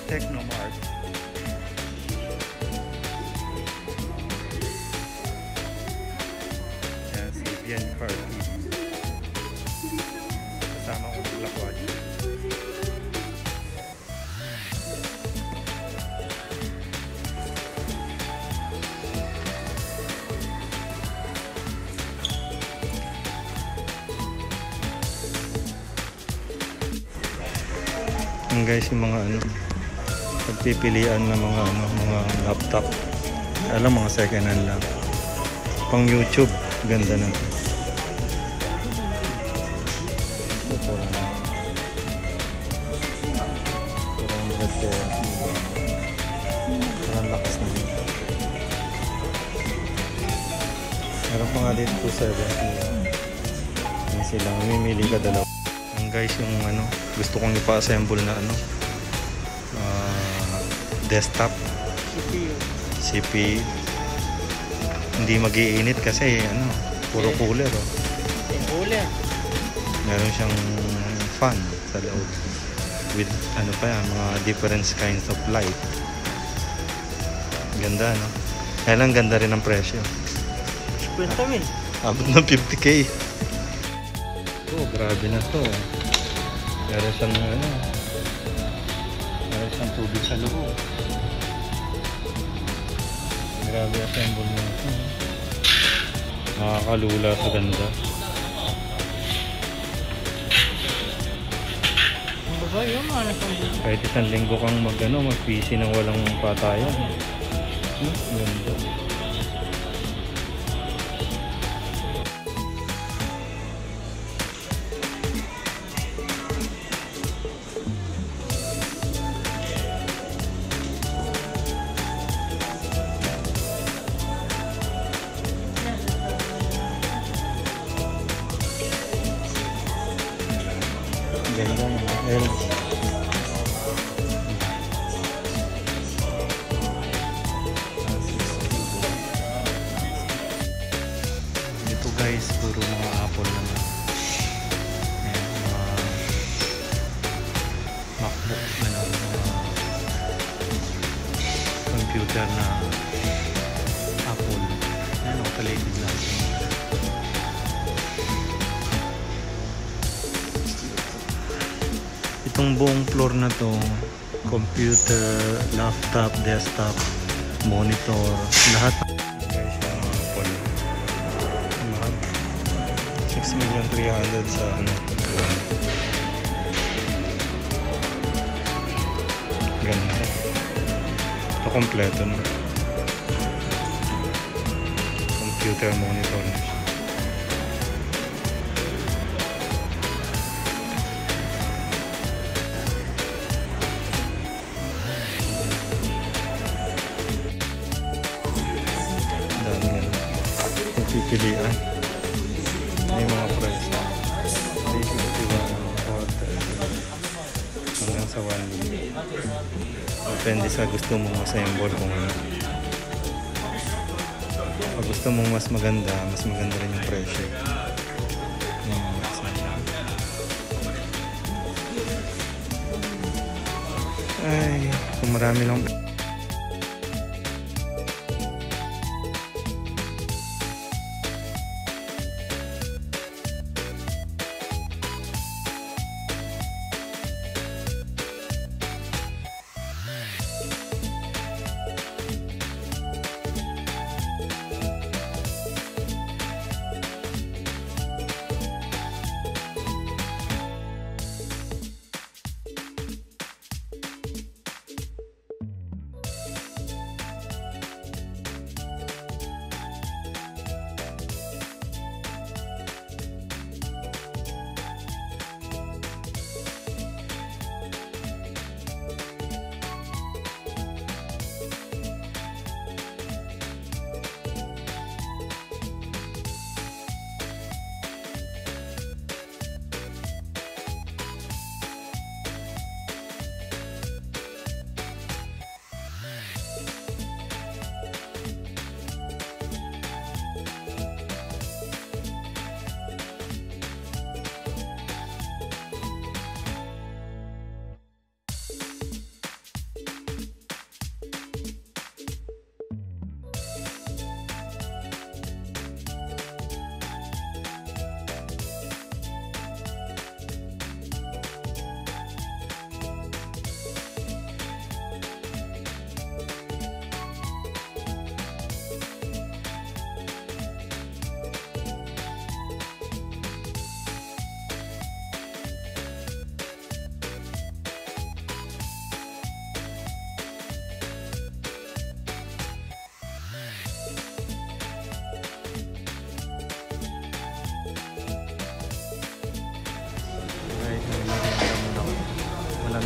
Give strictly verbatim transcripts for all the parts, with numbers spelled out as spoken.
Techno Mart. Yan, si Bien Carly. Kasama ko ng lakwat. Yan guys, yung mga ano, pagpipilian ng mga ano, mga laptop. Alam, mga second hand lang. Pang YouTube, ganda na. Parang lakas na yun. Meron pa nga dito two seventy. Yan sila, mamimili ka dalawa. Yan guys, yung ano, gusto kong ipa-assemble na ano, uh, desktop C P U. Hindi mag-iinit kasi ano, puro cooler, oh. Cooler. Meron siyang fan sa loob with ano pa yan, mga different kinds of light. Ganda, no? Kaya lang ganda rin ang presyo. Kwenta mo eh. Abot ng fifty K. Oh, grabe na to. Meron siyang ano, meron siyang tubig sa loob. Grabe assemble na ito. Nakakalula sa ganda. Ano ba yun? Ano siyang Kahit isang linggo kang mag, ano, mag-P C nang walang patayan. Hmm, ganda. Ganda ng L G. Ito guys, puro mga Apple naman. Ayan, mga MacBook, ano, mga computer na Apple. Ayan, nakatalikid lang. Itong buong floor na to, computer, laptop, desktop, monitor, lahat. Guys, yung mga Apple. Mahal. six million three hundred sa ano. Ganda. Ito kompleto na. Computer, monitor na siya. Pipilian. May mga price. three fifty-one, hanggang sa one. Depende sa gusto mong assemble kung ano. Pag gusto mong mas maganda, mas maganda rin yung presyo. Hmm, ay, kung marami lang.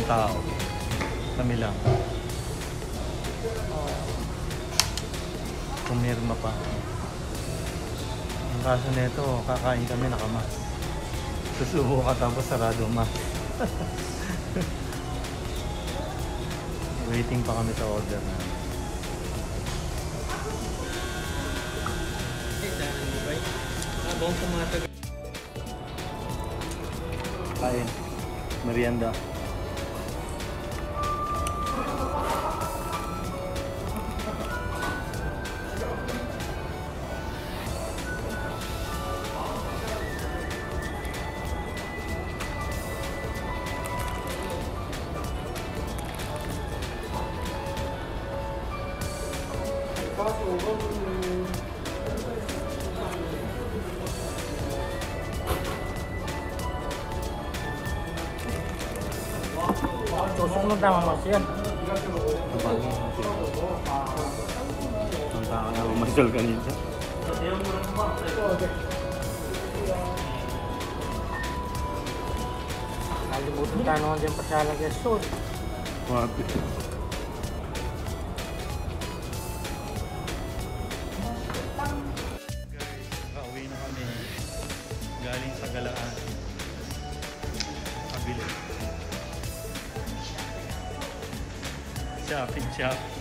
walang tao. Kami lang. Pumirma pa. Ang kaso nito, kakain kami nakamas. Susubo ka tapos sarado mas. Waiting pa kami sa order na. Habang tumatagal. Kain. Merienda. Tusok ng tama mas yan. Kapagin. Ang tanga na umasal kanina. Kalimutan ka naman din pa sa lagason. Wapit. Pauwi na kami galing sa galaan. Kabili. Shopping shop.